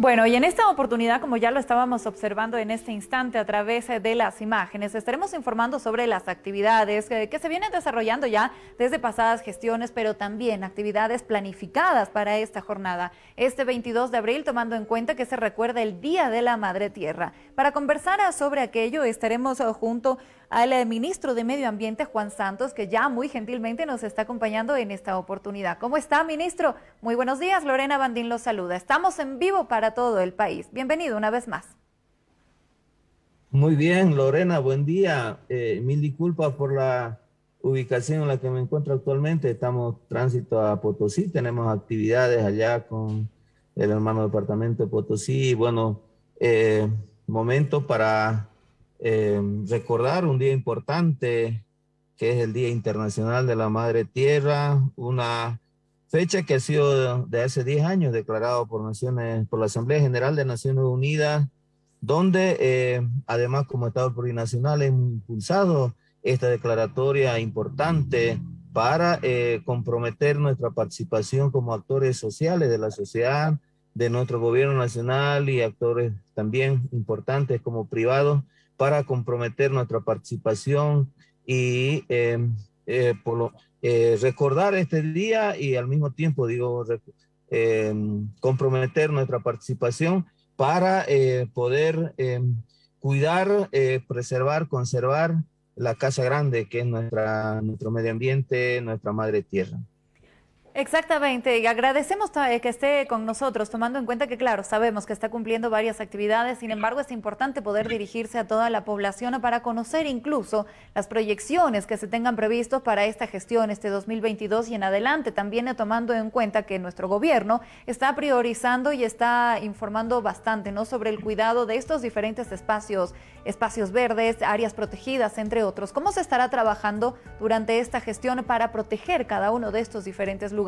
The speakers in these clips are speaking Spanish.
Bueno, y en esta oportunidad, como ya lo estábamos observando en este instante a través de las imágenes, estaremos informando sobre las actividades que se vienen desarrollando ya desde pasadas gestiones, pero también actividades planificadas para esta jornada, este 22 de abril, tomando en cuenta que se recuerda el Día de la Madre Tierra. Para conversar sobre aquello, estaremos junto al ministro de Medio Ambiente, Juan Santos, que ya muy gentilmente nos está acompañando en esta oportunidad. ¿Cómo está, ministro? Muy buenos días, Lorena Bandín los saluda. Estamos en vivo para todo el país. Bienvenido una vez más. Muy bien, Lorena, buen día. Mil disculpas por la ubicación en la que me encuentro actualmente. Estamos tránsito a Potosí, tenemos actividades allá con el hermano departamento de Potosí. Bueno, momento para recordar un día importante, que es el Día Internacional de la Madre Tierra, una fecha que ha sido de hace 10 años declarado por la Asamblea General de Naciones Unidas, donde además como Estado plurinacional hemos impulsado esta declaratoria importante para comprometer nuestra participación como actores sociales de la sociedad, de nuestro gobierno nacional y actores también importantes como privados, para comprometer nuestra participación y recordar este día y al mismo tiempo, comprometer nuestra participación para poder cuidar, preservar, conservar la Casa Grande, que es nuestro medio ambiente, nuestra madre tierra. Exactamente, y agradecemos que esté con nosotros, tomando en cuenta que, claro, sabemos que está cumpliendo varias actividades, sin embargo, es importante poder dirigirse a toda la población para conocer incluso las proyecciones que se tengan previstos para esta gestión, este 2022 y en adelante, también tomando en cuenta que nuestro gobierno está priorizando y está informando bastante, ¿no?, sobre el cuidado de estos diferentes espacios verdes, áreas protegidas, entre otros. ¿Cómo se estará trabajando durante esta gestión para proteger cada uno de estos diferentes lugares?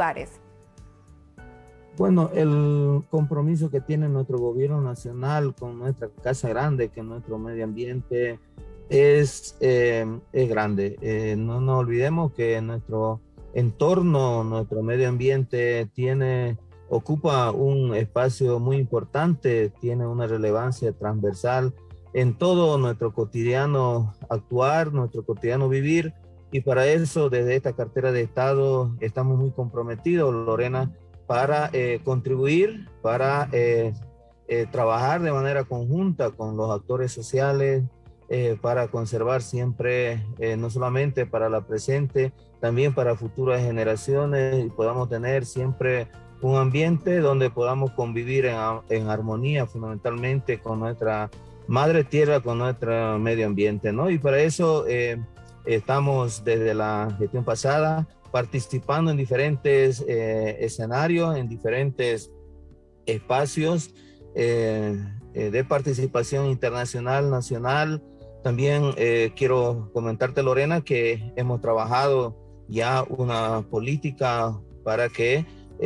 Bueno, el compromiso que tiene nuestro gobierno nacional con nuestra Casa Grande, que nuestro medio ambiente es grande. No nos olvidemos que nuestro entorno, nuestro medio ambiente ocupa un espacio muy importante, tiene una relevancia transversal en todo nuestro cotidiano actuar, nuestro cotidiano vivir. Y para eso, desde esta cartera de Estado, estamos muy comprometidos, Lorena, para contribuir, para trabajar de manera conjunta con los actores sociales, para conservar siempre, no solamente para la presente, también para futuras generaciones, y podamos tener siempre un ambiente donde podamos convivir en armonía, fundamentalmente con nuestra madre tierra, con nuestro medio ambiente, ¿no? Y para eso estamos desde la gestión pasada participando en diferentes escenarios, en diferentes espacios de participación internacional, nacional. También quiero comentarte, Lorena, que hemos trabajado ya una política para que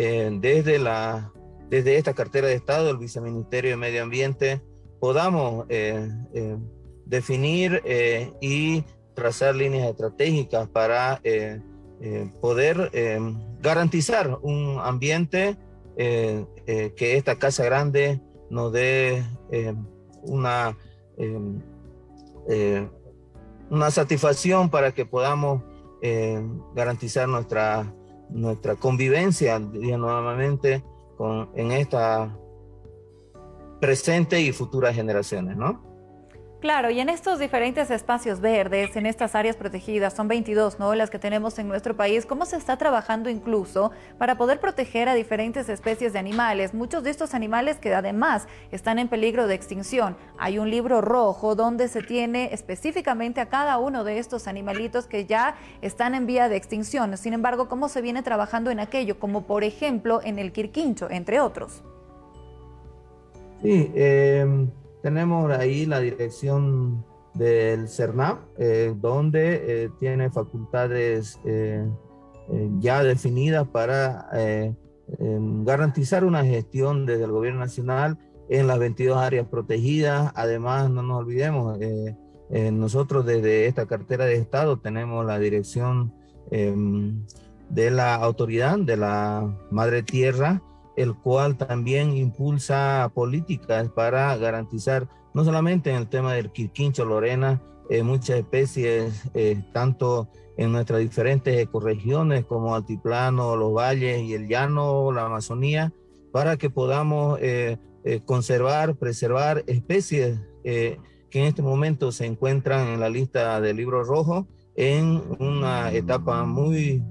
desde esta cartera de Estado, el Viceministerio de Medio Ambiente, podamos definir y trazar líneas estratégicas para poder garantizar un ambiente que esta Casa Grande nos dé una satisfacción para que podamos garantizar nuestra convivencia, nuevamente, en esta presente y futuras generaciones, ¿no? Claro, y en estos diferentes espacios verdes, en estas áreas protegidas, son 22, ¿no?, las que tenemos en nuestro país. ¿Cómo se está trabajando incluso para poder proteger a diferentes especies de animales? Muchos de estos animales que además están en peligro de extinción. Hay un libro rojo donde se tiene específicamente a cada uno de estos animalitos que ya están en vía de extinción. Sin embargo, ¿cómo se viene trabajando en aquello? Como por ejemplo en el quirquincho, entre otros. Sí, tenemos ahí la dirección del CERNAP, donde tiene facultades ya definidas para garantizar una gestión desde el gobierno nacional en las 22 áreas protegidas. Además, no nos olvidemos, nosotros desde esta cartera de Estado tenemos la dirección de la autoridad de la Madre Tierra, el cual también impulsa políticas para garantizar, no solamente en el tema del Quirquincho, Lorena, muchas especies, tanto en nuestras diferentes ecorregiones como Altiplano, los valles y el llano, la Amazonía, para que podamos conservar, preservar especies que en este momento se encuentran en la lista del Libro Rojo en una etapa muy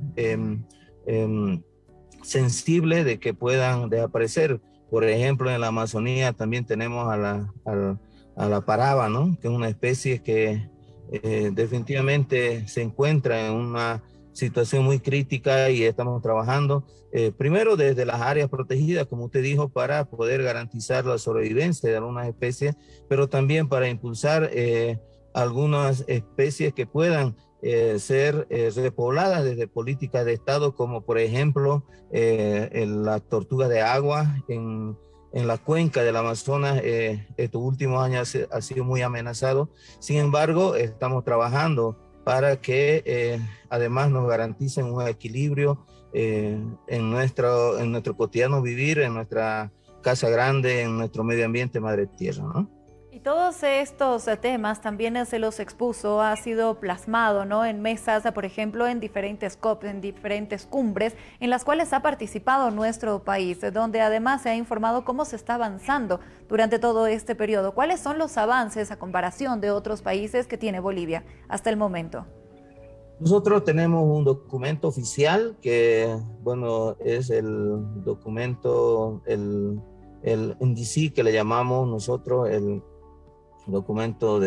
sensible de que puedan desaparecer. Por ejemplo, en la Amazonía también tenemos a la paraba, ¿no? Que es una especie que definitivamente se encuentra en una situación muy crítica y estamos trabajando primero desde las áreas protegidas, como usted dijo, para poder garantizar la sobrevivencia de algunas especies, pero también para impulsar algunas especies que puedan ser repobladas desde políticas de Estado, como por ejemplo la tortuga de agua en la cuenca del Amazonas. Estos últimos años ha sido muy amenazado. Sin embargo, estamos trabajando para que además nos garanticen un equilibrio en nuestro cotidiano vivir, en nuestra casa grande, en nuestro medio ambiente, madre tierra, ¿no? Y todos estos temas también se los expuso, ha sido plasmado, ¿no?, en mesas, por ejemplo, en diferentes COP, en diferentes cumbres, en las cuales ha participado nuestro país, donde además se ha informado cómo se está avanzando durante todo este periodo. ¿Cuáles son los avances a comparación de otros países que tiene Bolivia hasta el momento? Nosotros tenemos un documento oficial que, bueno, es el documento, el NDC que le llamamos nosotros, el documento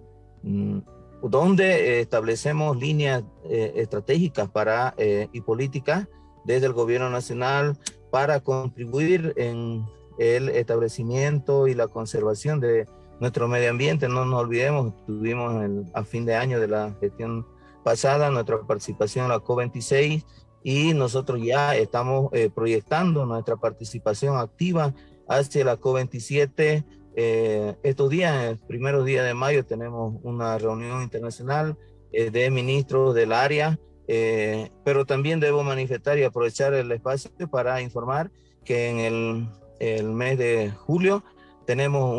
donde establecemos líneas estratégicas y políticas desde el gobierno nacional para contribuir en el establecimiento y la conservación de nuestro medio ambiente. No nos olvidemos, tuvimos a fin de año de la gestión pasada nuestra participación en la COP26 y nosotros ya estamos proyectando nuestra participación activa hacia la COP27. Estos días, el primeros días de mayo, tenemos una reunión internacional de ministros del área, pero también debo manifestar y aprovechar el espacio para informar que en el mes de julio tenemos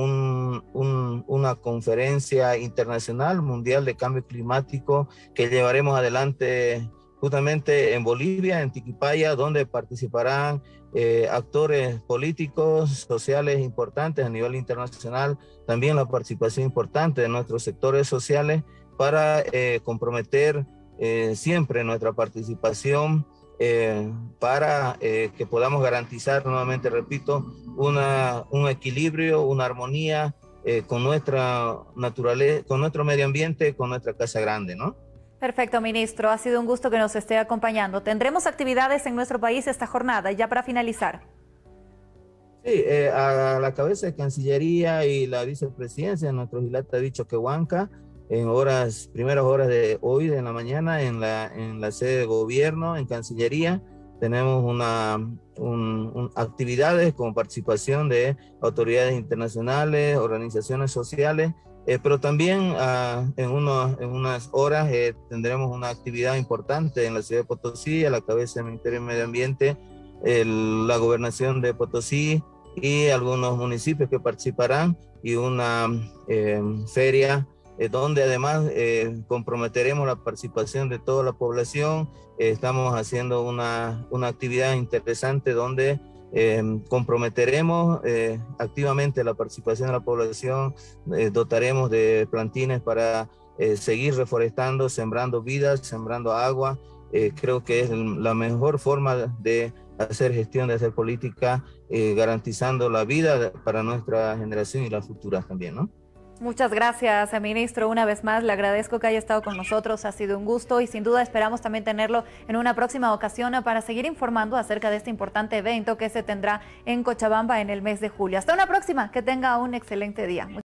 una conferencia internacional mundial de cambio climático que llevaremos adelante justamente en Bolivia, en Tiquipaya, donde participarán actores políticos, sociales importantes a nivel internacional, también la participación importante de nuestros sectores sociales para comprometer siempre nuestra participación para que podamos garantizar, nuevamente repito, un equilibrio, una armonía con nuestra naturaleza, con nuestro medio ambiente, con nuestra casa grande, ¿no? Perfecto, ministro. Ha sido un gusto que nos esté acompañando. Tendremos actividades en nuestro país esta jornada, ya para finalizar. Sí, a la cabeza de Cancillería y la vicepresidencia, nuestro Gilata Choquehuanca, en primeras horas de hoy, de la mañana, en la sede de gobierno, en Cancillería, tenemos actividades con participación de autoridades internacionales, organizaciones sociales, pero también en unas horas tendremos una actividad importante en la ciudad de Potosí, a la cabeza del Ministerio de Medio Ambiente, la gobernación de Potosí y algunos municipios que participarán, y una feria donde además comprometeremos la participación de toda la población. Estamos haciendo una actividad interesante donde comprometeremos activamente la participación de la población, dotaremos de plantines para seguir reforestando, sembrando vidas, sembrando agua. Creo que es la mejor forma de hacer gestión, de hacer política, garantizando la vida para nuestra generación y las futuras también, ¿no? Muchas gracias, ministro. Una vez más, le agradezco que haya estado con nosotros. Ha sido un gusto y sin duda esperamos también tenerlo en una próxima ocasión para seguir informando acerca de este importante evento que se tendrá en Cochabamba en el mes de julio. Hasta una próxima. Que tenga un excelente día.